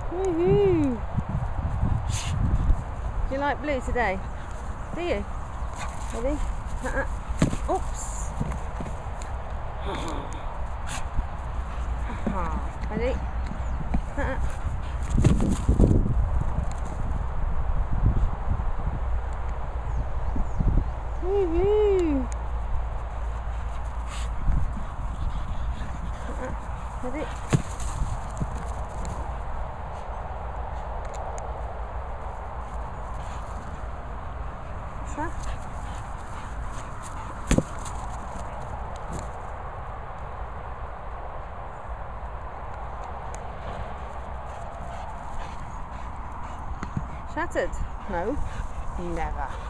Woohoo! Do you like blue today? Do you? Ready? Oops! Ready? Woohoo! Ready? What's that? Shattered? No, never.